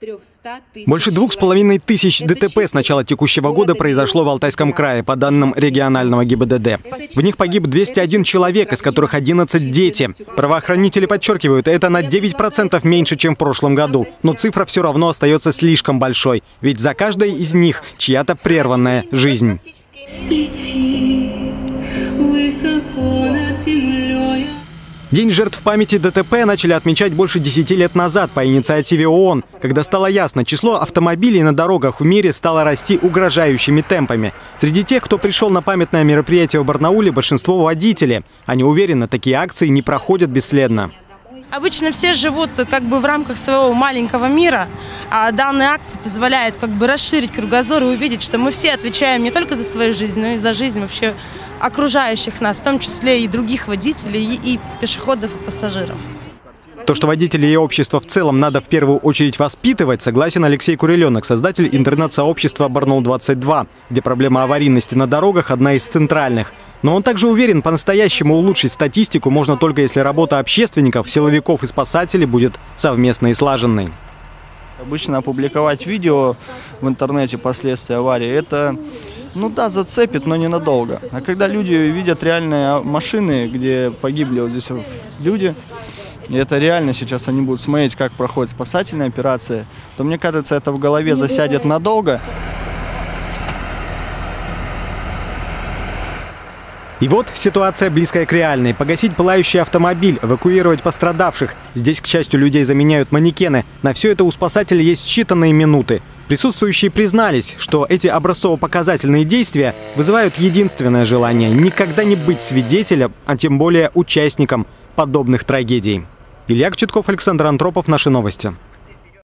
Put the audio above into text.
Больше 2500 ДТП с начала текущего года произошло в Алтайском крае, по данным регионального ГИБДД. В них погиб 201 человек, из которых 11 дети. Правоохранители подчеркивают, это на 9% меньше, чем в прошлом году. Но цифра все равно остается слишком большой, ведь за каждой из них чья-то прерванная жизнь. День жертв памяти ДТП начали отмечать больше 10 лет назад по инициативе ООН, когда стало ясно, число автомобилей на дорогах в мире стало расти угрожающими темпами. Среди тех, кто пришел на памятное мероприятие в Барнауле, большинство водители. Они уверены, такие акции не проходят бесследно. Обычно все живут как бы в рамках своего маленького мира, а данная акция позволяет как бы расширить кругозор и увидеть, что мы все отвечаем не только за свою жизнь, но и за жизнь вообще окружающих нас, в том числе и других водителей, и пешеходов, и пассажиров. То, что водителей и общество в целом надо в первую очередь воспитывать, согласен Алексей Куриленок, создатель интернет-сообщества «Барнаул-22», где проблема аварийности на дорогах одна из центральных. Но он также уверен, по-настоящему улучшить статистику можно только если работа общественников, силовиков и спасателей будет совместной и слаженной. Обычно опубликовать видео в интернете последствия аварии – это, ну да, зацепит, но ненадолго. А когда люди видят реальные машины, где погибли вот здесь люди, и это реально сейчас они будут смотреть, как проходит спасательная операция, то, мне кажется, это в голове засядет надолго. И вот ситуация близкая к реальной. Погасить пылающий автомобиль, эвакуировать пострадавших. Здесь, к счастью, людей заменяют манекены. На все это у спасателей есть считанные минуты. Присутствующие признались, что эти образцово-показательные действия вызывают единственное желание – никогда не быть свидетелем, а тем более участником подобных трагедий. Илья Кочетков, Александр Антропов. Наши новости.